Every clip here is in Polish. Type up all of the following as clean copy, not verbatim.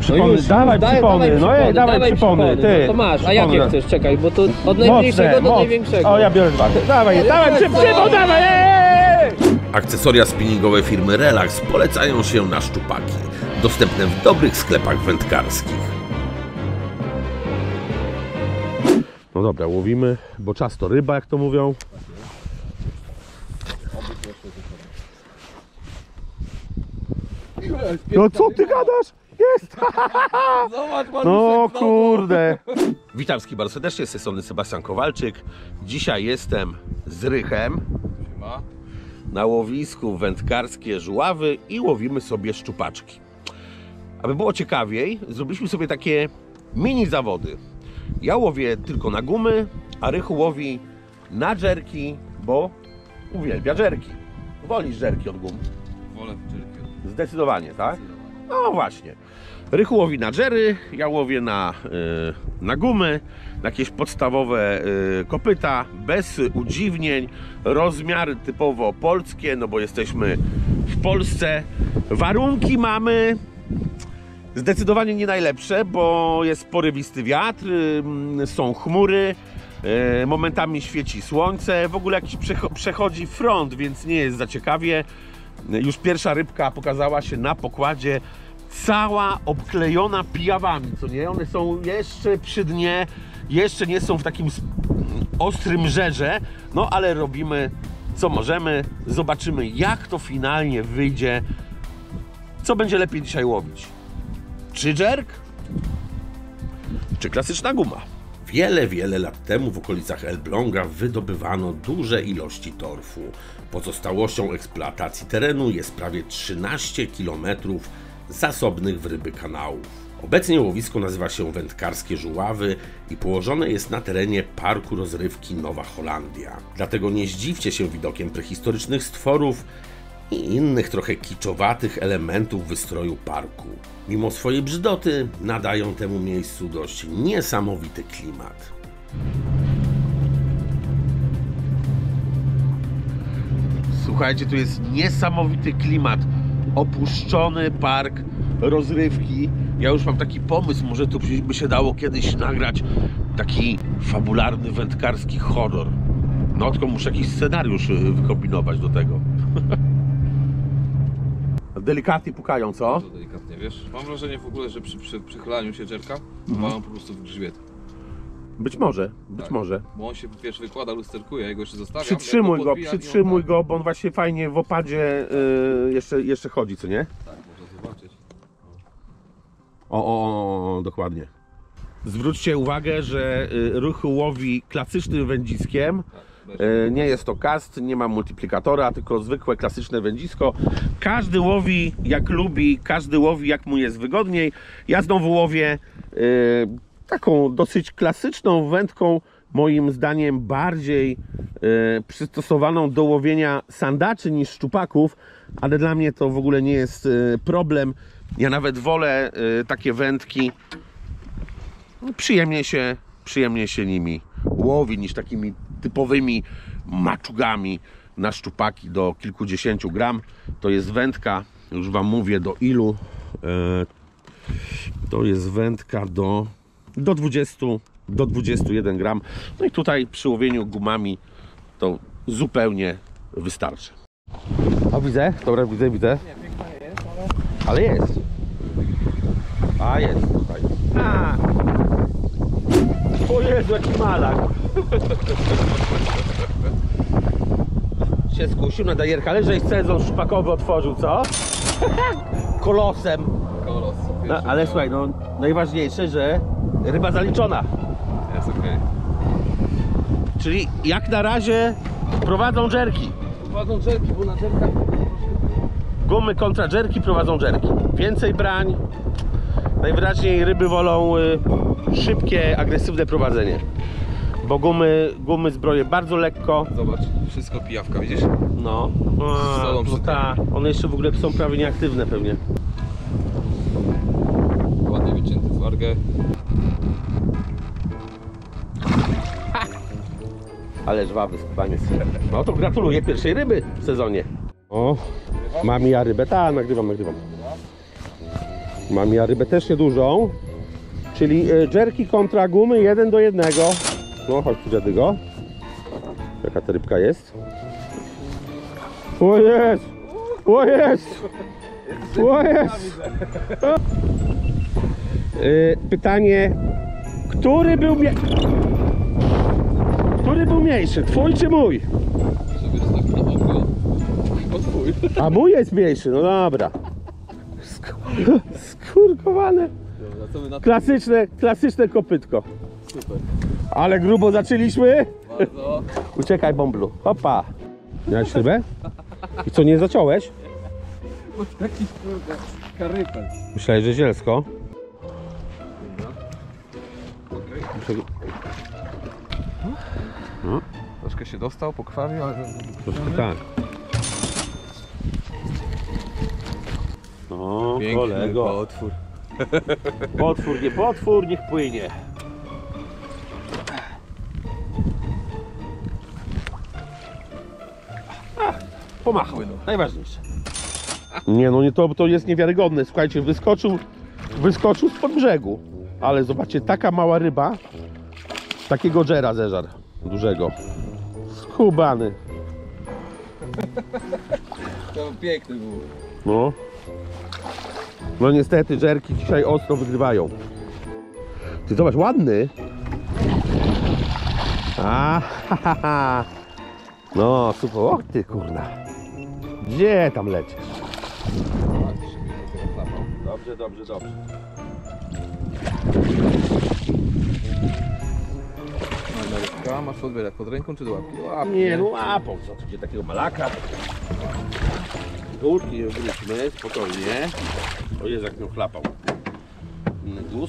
przypony, już, dawaj przypony, no dawaj przypony, ty. No to masz, a jakie Przypony. chcesz? Czekaj, bo to od najmniejszego do największego. O, ja biorę dwa. Dawaj, przypon, dawaj! Akcesoria spinningowe firmy Relax polecają się na szczupaki, dostępne w dobrych sklepach wędkarskich. No dobra, łowimy, bo czas to ryba, jak to mówią. No co ty gadasz? Jest! No kurde! Witam wszystkich bardzo serdecznie, z tej strony Sebastian Kowalczyk. Dzisiaj jestem z Rychem na łowisku wędkarskie Żuławy i łowimy sobie szczupaczki. Aby było ciekawiej, zrobiliśmy sobie takie mini zawody. Ja łowię tylko na gumy, a Rychu łowi na dżerki, bo uwielbia dżerki. Wolisz dżerki od gum? Wolę dżerki. Zdecydowanie, tak? No właśnie. Rychu łowi na dżery, ja łowię na gumy, na jakieś podstawowe kopyta, bez udziwnień, rozmiary typowo polskie, no bo jesteśmy w Polsce. Warunki mamy zdecydowanie nie najlepsze, bo jest porywisty wiatr, są chmury, momentami świeci słońce, w ogóle jakiś przechodzi front, więc nie jest za ciekawie. Już pierwsza rybka pokazała się na pokładzie, cała obklejona pijawami, co nie? One są jeszcze przy dnie, jeszcze nie są w takim ostrym żerze, no ale robimy co możemy, zobaczymy jak to finalnie wyjdzie, co będzie lepiej dzisiaj łowić. Czy dżerk, czy klasyczna guma? Wiele lat temu w okolicach Elbląga wydobywano duże ilości torfu. Pozostałością eksploatacji terenu jest prawie 13 km zasobnych w ryby kanałów. Obecnie łowisko nazywa się Wędkarskie Żuławy i położone jest na terenie Parku Rozrywki Nowa Holandia. Dlatego nie zdziwcie się widokiem prehistorycznych stworów i innych trochę kiczowatych elementów wystroju parku. Mimo swojej brzdoty nadają temu miejscu dość niesamowity klimat. Słuchajcie, tu jest niesamowity klimat. Opuszczony park rozrywki. Ja już mam taki pomysł, może tu by się dało kiedyś nagrać taki fabularny wędkarski horror. No tylko muszę jakiś scenariusz wykombinować do tego. Delikatnie pukają, co? Bardzo delikatnie, wiesz? Mam wrażenie w ogóle, że przy przychylaniu się dżerka walą po prostu w grzbiet. Być może. Bo on się, wiesz, wykłada, lusterkuje, ja go jeszcze zostawiam. Przytrzymuj go, bo on właśnie fajnie w opadzie jeszcze chodzi, co nie? Tak, można zobaczyć. O, dokładnie. Zwróćcie uwagę, że Rychu łowi klasycznym wędziskiem. Nie jest to cast, nie ma multiplikatora, tylko zwykłe klasyczne wędzisko. Każdy łowi jak lubi, każdy łowi jak mu jest wygodniej. Ja znowu łowię taką dosyć klasyczną wędką, moim zdaniem bardziej przystosowaną do łowienia sandaczy niż szczupaków, ale dla mnie to w ogóle nie jest problem. Ja nawet wolę takie wędki, przyjemnie się nimi łowi niż takimi typowymi maczugami na szczupaki do kilkudziesięciu gram. To jest wędka, już wam mówię do ilu, to jest wędka do 20 do 21 gram. No i tutaj przy łowieniu gumami to zupełnie wystarczy. O, widzę, dobra, widzę. Nie, piękna nie jest, ale jest. A, jest tutaj. O Jezu, jaki malak. Się skusił na dajerkę, ale żeś sezon szpakowy otworzył, co? Kolosem. Kolos. No, ale słuchaj, no najważniejsze, że ryba zaliczona. Jest okej. Czyli jak na razie prowadzą dżerki. Prowadzą dżerki, bo na dżerkach... Gumy kontra dżerki prowadzą dżerki. Więcej brań. Najwyraźniej ryby wolą szybkie, agresywne prowadzenie. Bo gumy zbroje bardzo lekko. Zobacz, wszystko pijawka, widzisz? No. One jeszcze w ogóle są prawie nieaktywne pewnie. Ładnie wycięty w wargę. Ale żwawy skubaniec. No to gratuluję pierwszej ryby w sezonie. O, mam ja rybę. Nagrywam. Mam ja rybę też niedużą. Czyli dżerki kontra gumy 1 do 1. No chodź tu, dziadygo. Jaka ta rybka jest? O jest! O jest! O jest! Pytanie, który był mniejszy? Twój czy mój? Sobie tak na oko. Chyba twój. A mój jest mniejszy, no dobra. Skurkowane. Dobra, co my na to? Klasyczne kopytko. Super. Ale grubo zaczęliśmy. Bardzo. Uciekaj, bąblu. Hopa. Miałeś rybę? I co, nie zaciąłeś? Bo taki kurde karypel. Myślałeś, że zielsko. Okay. Troszkę się dostał, pokrwawił, ale... Troszkę tak. No, Piękny kolego. potwór. Potwór, nie potwór, niech płynie. Pomachał, najważniejsze. Nie no, nie, to jest niewiarygodne. Słuchajcie, wyskoczył spod brzegu. Ale zobaczcie, taka mała ryba, takiego dżera zeżar dużego. Skubany. To piękny był. No. No niestety, dżerki dzisiaj ostro wygrywają. Ty zobacz, ładny. A, ha, ha, ha. No super, o ty kurna. Gdzie tam lecisz? Dobrze, dobrze, dobrze. Marka, masz odbierać pod ręką czy do łapki? Łapki. Nie no łapą, co tu gdzie takiego malaka? Górki wróćmy, spokojnie. O jest jak miał chlapał. Inny guz.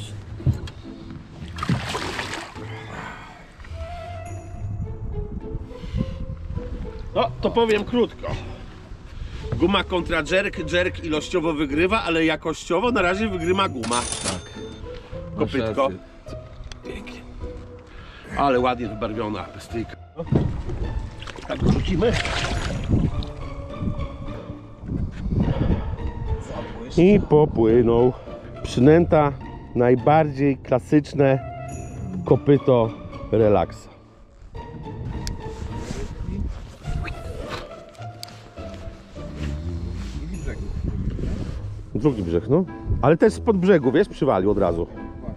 No, to powiem krótko. Guma kontra dżerk. Dżerk ilościowo wygrywa, ale jakościowo na razie wygrywa guma. Tak. Kopytko. Masz rację. Pięknie. Ale ładnie wybarwiona bestyjka. Tak go rzucimy. I popłynął. Przynęta najbardziej klasyczne kopyto relaksa. Drugi brzeg, no. Ale też spod brzegu, wiesz, przywalił od razu.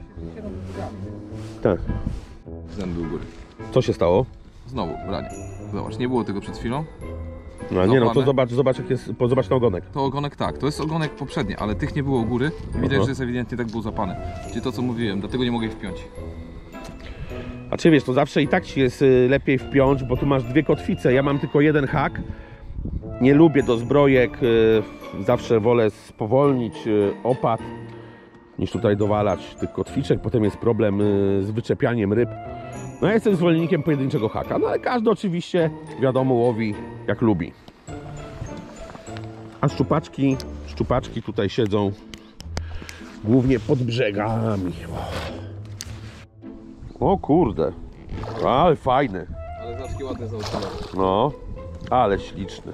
Tak. Zęb był góry. Co się stało? Znowu, branie. Zobacz, nie było tego przed chwilą. No nie no, to Złapane. zobacz jak jest, zobacz na ogonek. To ogonek tak, to jest ogonek poprzedni, ale tych nie było u góry. Widać, Aha. że jest ewidentnie tak był zapany. Czyli to co mówiłem, dlatego nie mogę ich wpiąć. A czy wiesz, to zawsze i tak ci jest lepiej wpiąć, bo tu masz dwie kotwice, ja mam tylko jeden hak. Nie lubię do zbrojek, zawsze wolę spowolnić opad, niż tutaj dowalać tych kotwiczek. Potem jest problem z wyczepianiem ryb. No ja jestem zwolennikiem pojedynczego haka, no ale każdy oczywiście, wiadomo, łowi jak lubi. A szczupaczki tutaj siedzą głównie pod brzegami. O kurde, ale fajny. Ale zawsze ładne zaoczone. No, ale śliczny.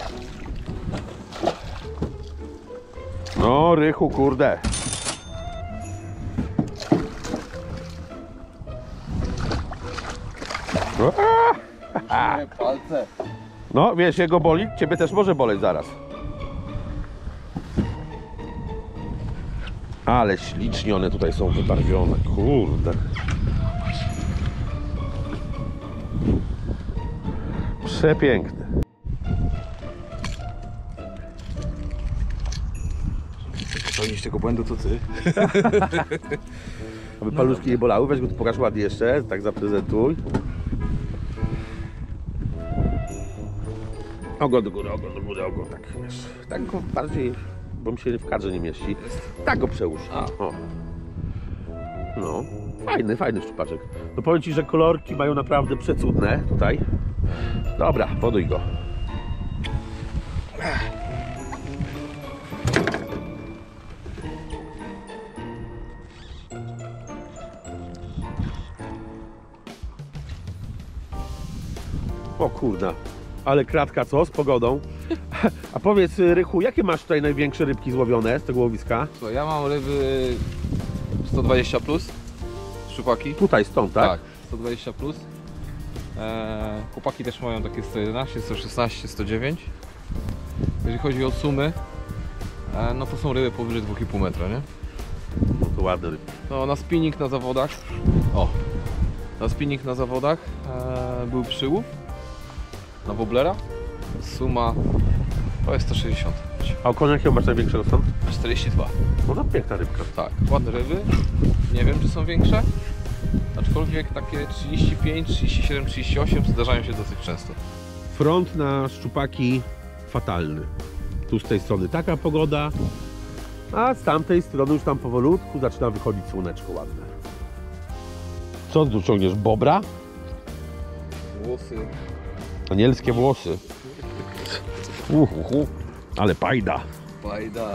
No, Rychu, kurde. Palce. No, wiesz, jego boli, ciebie też może boleć zaraz. Ale ślicznie one tutaj są wybarwione, kurde. Przepiękne. Popełnić tego błędu to ty. Aby paluszki nie bolały, weź go tu pokaż ładnie jeszcze, tak zaprezentuj. Ogon do góry, tak wiesz. Tak go bardziej, bo mi się w kadrze nie mieści. Tak go przełóż. O. No, fajny szczupaczek. No powiem ci, że kolorki mają naprawdę przecudne tutaj. Dobra, poduj go. O kurna, ale kratka co z pogodą? A powiedz, Rychu, jakie masz tutaj największe rybki złowione z tego łowiska? Słuchaj, ja mam ryby 120 plus, szczupaki. Tutaj, stąd, tak? Tak, 120 plus. Chłopaki też mają takie 111, 116, 109. Jeżeli chodzi o sumy, no to są ryby powyżej 2,5 metra, nie? No to ładne rybki. No na spinning na zawodach, na spinning na zawodach był przyłów na woblera. Suma to jest 160. A okonie jakiego masz największego stąd? 42. No to piękna rybka. Tak, ładne ryby. Nie wiem, czy są większe. Aczkolwiek takie 35, 37, 38 zdarzają się dosyć często. Front na szczupaki fatalny. Tu z tej strony taka pogoda, a z tamtej strony już tam powolutku zaczyna wychodzić słoneczko ładne. Co tu ciągniesz? Bobra? Włosy. Anielskie włosy. Ale pajda. Bajda.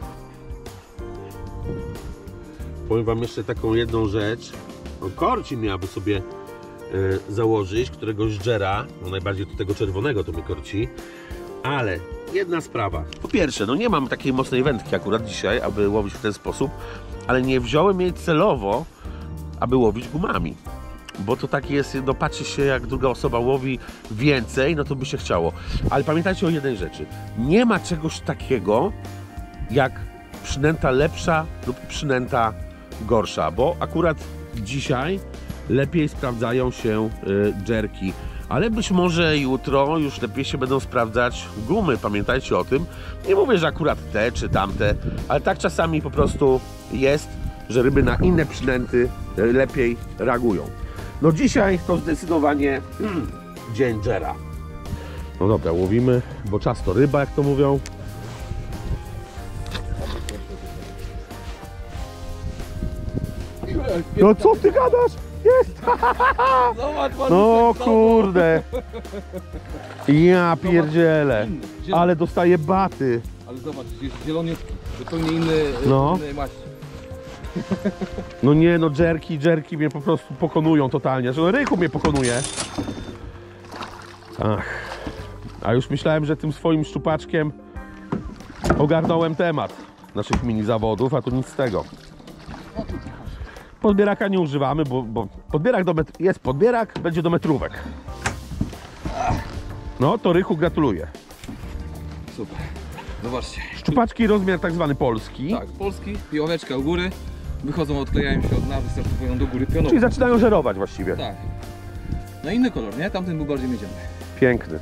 Powiem wam jeszcze taką jedną rzecz. No, korci miałaby sobie założyć któregoś dżera, no najbardziej do tego czerwonego to mnie korci, ale jedna sprawa. Po pierwsze, no nie mam takiej mocnej wędki akurat dzisiaj, aby łowić w ten sposób, ale nie wziąłem jej celowo, aby łowić gumami. Bo to tak jest, no patrzy się jak druga osoba łowi więcej, no to by się chciało. Ale pamiętajcie o jednej rzeczy. Nie ma czegoś takiego jak przynęta lepsza lub przynęta gorsza, bo akurat dzisiaj lepiej sprawdzają się dżerki. Ale być może jutro już lepiej się będą sprawdzać gumy, pamiętajcie o tym. Nie mówię, że akurat te czy tamte, ale tak czasami po prostu jest, że ryby na inne przynęty lepiej reagują. No dzisiaj to zdecydowanie dzień dżera. No dobra, łowimy, bo czas to ryba, jak to mówią. No co ty gadasz? Jest! Zobacz, No kurde! Ja pierdzielę! Ale dostaję baty! Ale zobacz, jest zieloniutki, zupełnie inny, No. innej maści. No nie, no dżerki mnie po prostu pokonują totalnie. Że Rychu mnie pokonuje. Ach. A już myślałem, że tym swoim szczupaczkiem ogarnąłem temat naszych mini zawodów, a tu nic z tego. Podbieraka nie używamy, bo podbierak jest podbierak, będzie do metrówek. No to Rychu gratuluję. Super. Zobaczcie. Szczupaczki rozmiar tak zwany polski. Tak, polski i ławeczka u góry. Wychodzą, odklejają się od dna, wystartują do góry pionowo. Czyli zaczynają żerować właściwie. Tak. No inny kolor, nie? Tamten był bardziej miedziany. Piękny.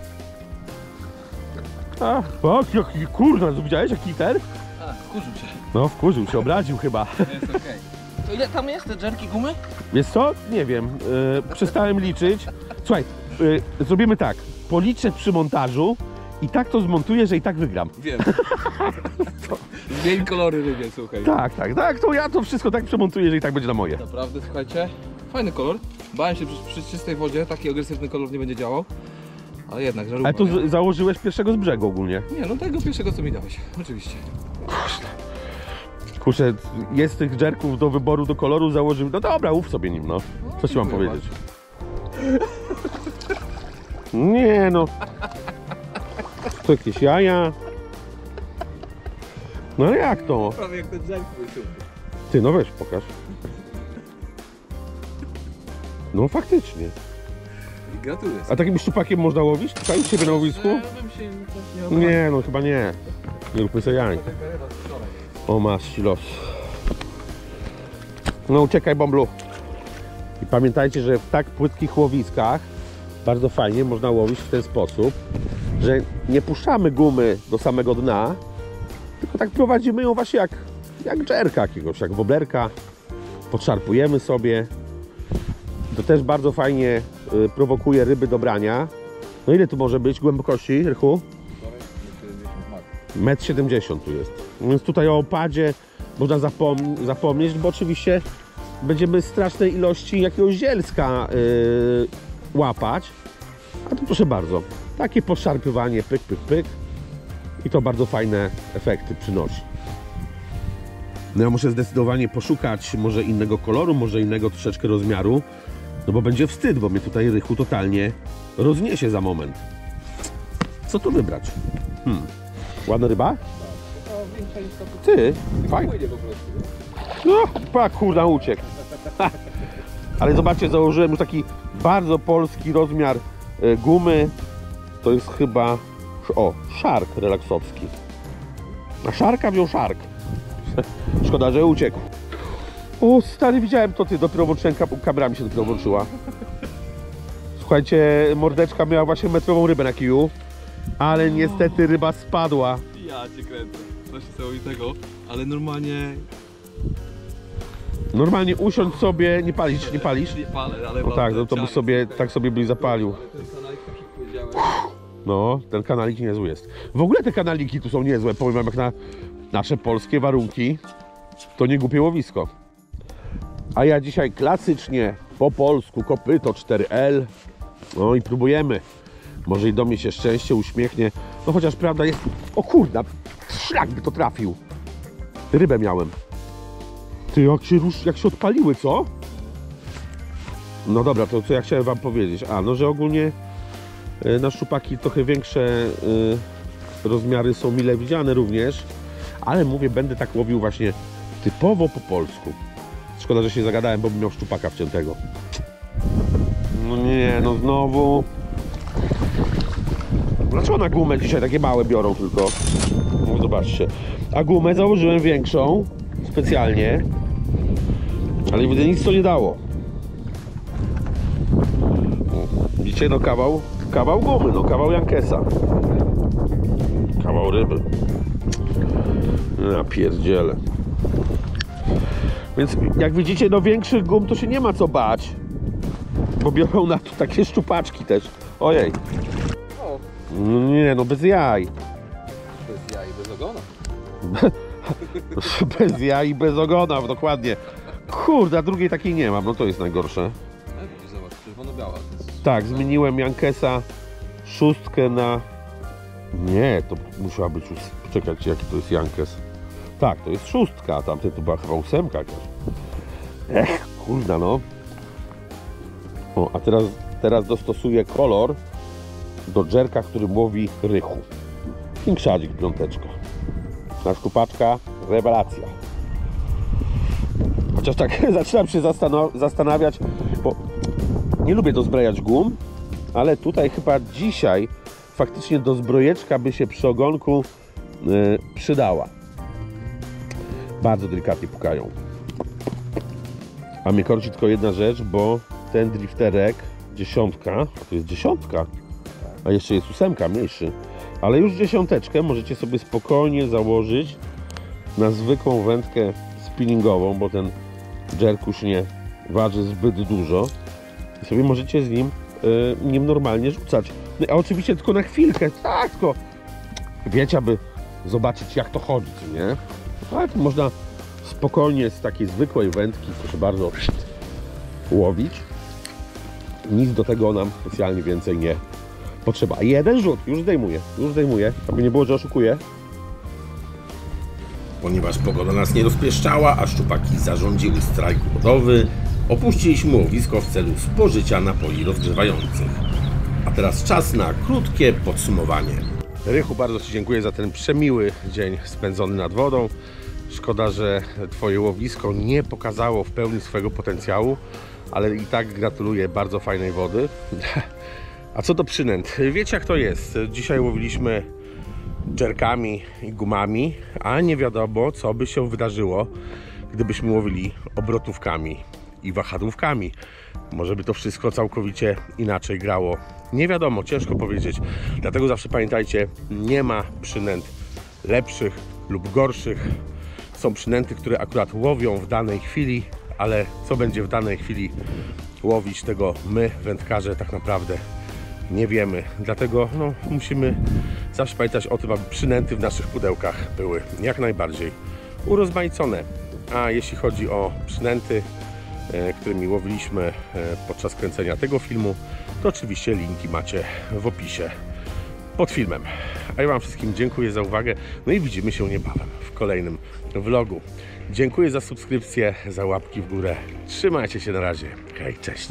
A, o, jaki kurna, widziałeś jaki ter? A, wkurzył się. No wkurzył się, obraził chyba. Jest okej. To ile tam jest te dżerki gumy? Wiesz co? Nie wiem. Przestałem liczyć. Słuchaj, zrobimy tak. Policzę przy montażu i tak to zmontuję, że i tak wygram. Wiem. Zmień kolory rybie, słuchaj. Tak. To ja to wszystko tak przemontuję, że i tak będzie na moje. Naprawdę, słuchajcie, fajny kolor. Bałem się, że przy czystej wodzie taki agresywny kolor nie będzie działał. Ale jednak, że Ale to założyłeś pierwszego z brzegu ogólnie. Nie, no tego pierwszego co mi dałeś, oczywiście. Kurczę, jest tych dżerków do wyboru, do koloru założył. No dobra, ów sobie nim, no. Co ci mam dziękuję powiedzieć? Nie no. To jakieś jaja. No ale jak to? Prawie jak ten dżerk był. Ty, no weź, pokaż. No faktycznie. Gratuluję. A takim szczupakiem można łowić tutaj u Ciebie na łowisku? bym się nie obraził. Nie, no chyba nie. Nie róbmy sobie jaj. O, masz los. No uciekaj, bąblu. I pamiętajcie, że w tak płytkich łowiskach bardzo fajnie można łowić w ten sposób, że nie puszczamy gumy do samego dna, tylko tak prowadzimy ją właśnie jak dżerka jakiegoś, jak woblerka. Podszarpujemy sobie. To też bardzo fajnie prowokuje ryby do brania. No ile tu może być głębokości, Rychu? 1,70 m tu jest. Więc tutaj o opadzie można zapomnieć, bo oczywiście będziemy strasznej ilości jakiegoś zielska łapać. A tu proszę bardzo, takie podszarpywanie, pyk, pyk, pyk. I to bardzo fajne efekty przynosi. No ja muszę zdecydowanie poszukać może innego koloru, może innego troszeczkę rozmiaru. No bo będzie wstyd, bo mnie tutaj Rychu totalnie rozniesie za moment. Co tu wybrać? Ładna ryba? No, większa niż to Ty, fajnie. płynie po prostu. No, pa, kurna, uciekł. Ale zobaczcie, założyłem już taki bardzo polski rozmiar gumy. To jest chyba, o, szark relaksowski. A szarka wziął szark. Szkoda, że uciekł. O, stary, widziałem to, ty, dopiero włączyłem, kamera mi się dopiero włączyła. Słuchajcie, mordeczka miała właśnie metrową rybę na kiju, ale niestety ryba spadła. Ja cię kręcę. Coś niesamowitego, ale normalnie... Normalnie usiądź sobie, nie palisz, nie palisz? Nie palę, ale... No tak, no to byś sobie, tak sobie byś zapalił. Ale ten kanalik, tak jak powiedziałem... No, ten kanalik niezły jest. W ogóle te kanaliki tu są niezłe, powiem wam, jak na nasze polskie warunki, to nie głupie łowisko. A ja dzisiaj klasycznie, po polsku, kopyto 4L. No i próbujemy. Może i do mnie się szczęście uśmiechnie. No chociaż prawda jest... O kurda, szlak by to trafił. Rybę miałem. Ty, jak się odpaliły, co? No dobra, to co ja chciałem wam powiedzieć? A, no że ogólnie na szczupaki trochę większe rozmiary są mile widziane również. Ale mówię, będę tak łowił właśnie typowo po polsku. Szkoda, że się zagadałem, bo bym miał szczupaka wciętego. No nie, no znowu. Dlaczego na gumę dzisiaj takie małe biorą tylko? No zobaczcie. A gumę założyłem większą, specjalnie. Ale widzę, nic to nie dało. Widzicie, no kawał gumy, no kawał Jankesa. Kawał ryby. Ja pierdzielę. Więc jak widzicie, no większych gum to się nie ma co bać. Bo biorą na to takie szczupaczki też. Ojej. O, No nie, no bez jaj. bez jaj, bez ogona. Bez jaj i bez ogona, dokładnie. Kurde, a drugiej takiej nie mam, no to jest najgorsze. Ale widzisz, zobacz, czerwono-biała. Tak, zmieniłem Jankesa 6 na... Nie, to musiała być... Poczekać, jaki to jest Jankes. Tak, to jest 6, a tamten to była chyba 8 jakaś. Kurda no. O, a teraz dostosuję kolor do dżerka, którym łowi rychu. Kinkszadzik, piąteczka. Na szczupaczka rewelacja. Chociaż tak zaczynam się zastanawiać, bo nie lubię dozbrajać gum, ale tutaj chyba dzisiaj faktycznie dozbrojeczka by się przy ogonku przydała. Bardzo delikatnie pukają. A mnie korci tylko jedna rzecz, bo ten drifterek, 10, a to jest 10, a jeszcze jest 8, mniejszy. Ale już 10 możecie sobie spokojnie założyć na zwykłą wędkę spinningową, bo ten jerk już nie waży zbyt dużo. I sobie możecie z nim normalnie rzucać. No, a oczywiście tylko na chwilkę, tak, tylko wiecie, aby zobaczyć, jak to chodzi, nie? Tak, można spokojnie z takiej zwykłej wędki, proszę bardzo, łowić. Nic do tego nam specjalnie więcej nie potrzeba. Jeden rzut, już zdejmuję, aby nie było, że oszukuję. Ponieważ pogoda nas nie rozpieszczała, a szczupaki zarządziły strajk głodowy, opuściliśmy łowisko w celu spożycia napoi rozgrzewających. A teraz czas na krótkie podsumowanie. Rychu, bardzo Ci dziękuję za ten przemiły dzień spędzony nad wodą. Szkoda, że Twoje łowisko nie pokazało w pełni swojego potencjału, ale i tak gratuluję bardzo fajnej wody. A co do przynęt, wiecie jak to jest? Dzisiaj łowiliśmy jerkami i gumami, a nie wiadomo, co by się wydarzyło, gdybyśmy łowili obrotówkami i wahadłówkami. Może by to wszystko całkowicie inaczej grało. Nie wiadomo, ciężko powiedzieć. Dlatego zawsze pamiętajcie, nie ma przynęt lepszych lub gorszych. Są przynęty, które akurat łowią w danej chwili, ale co będzie w danej chwili łowić, tego my, wędkarze, tak naprawdę nie wiemy. Dlatego musimy zawsze pamiętać o tym, aby przynęty w naszych pudełkach były jak najbardziej urozmaicone. A jeśli chodzi o przynęty, którymi łowiliśmy podczas kręcenia tego filmu, to oczywiście linki macie w opisie pod filmem. A ja Wam wszystkim dziękuję za uwagę, no i widzimy się niebawem w kolejnym vlogu. Dziękuję za subskrypcję, za łapki w górę. Trzymajcie się, na razie. Hej, cześć.